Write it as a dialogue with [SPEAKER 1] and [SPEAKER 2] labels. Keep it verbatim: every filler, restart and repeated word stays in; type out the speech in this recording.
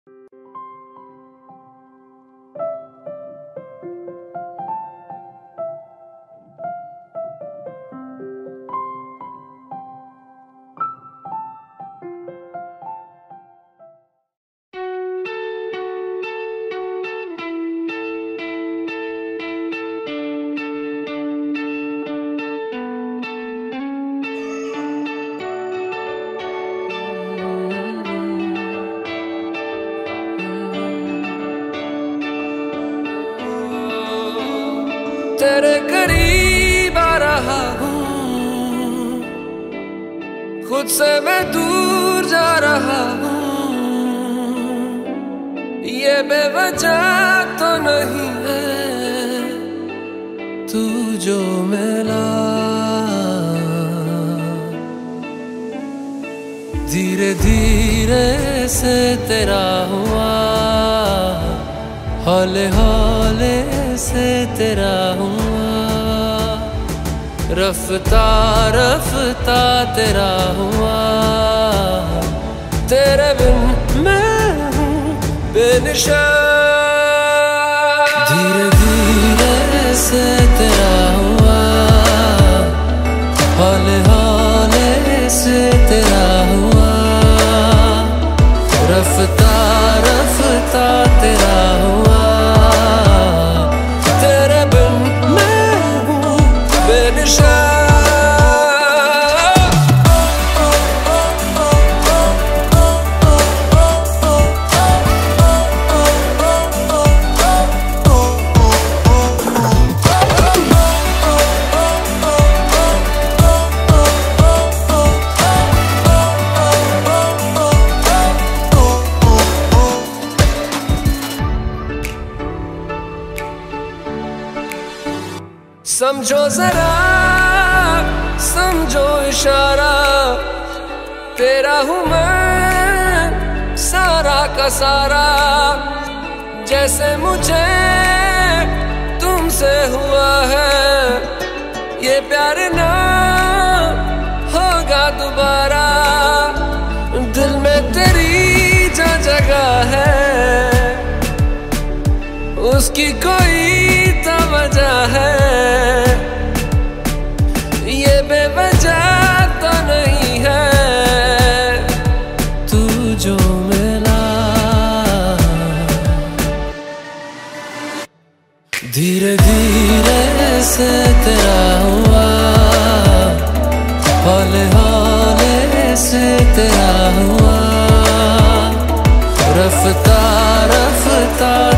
[SPEAKER 1] तेरे करीब आ रहा हूँ, खुद से मैं दूर जा रहा हूँ। ये बेवजह तो नहीं है तू जो मिला, धीरे धीरे से तेरा हुआ, हौले हौले से तेरा हुआ, रफ्ता रफ्ता तेरा हुआ। तेरे बिन मैं हूँ बेनिशा, धीरे धीरे से तेरा हुआ, हौले हौले से तेरा हुआ, रफ्ता रफ्ता तेरा हुआ। समझो जरा समझो इशारा, तेरा हूँ मैं सारा का सारा। जैसे मुझे तुमसे हुआ है, ये प्यार ना होगा दोबारा। दिल में तेरी जो जगह है, उसकी कोई तो वजह है। ये बेवजह तो नहीं है तू जो मिला, धीरे धीरे से तेरा हुआ, हौले हौले से तेरा हुआ, रफ्ता रफ्ता